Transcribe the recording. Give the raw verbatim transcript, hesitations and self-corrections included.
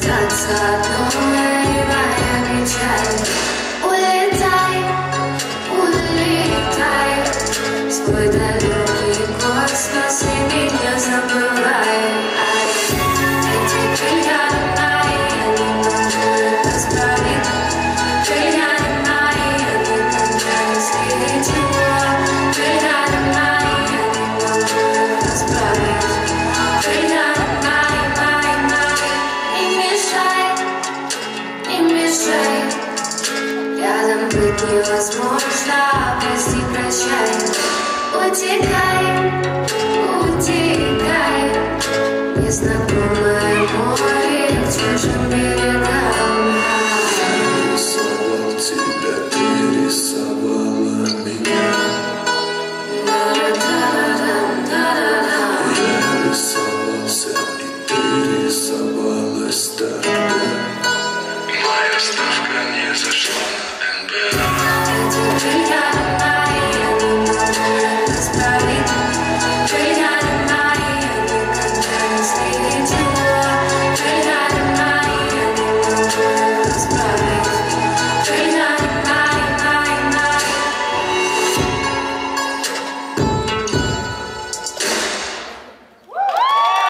остаться одной моя печаль. Улетай, улетай в свой далекий космос и меня забывай. Эти крылья мои, они могут расправить. Крылья мои, они кончались ничего. Крылья мои, они могут расправить. Крылья мои, мои, мои. Не мешай, не мешай. Рядом быть невозможно, прости, прощай. Утекай, утекай, незнакомый.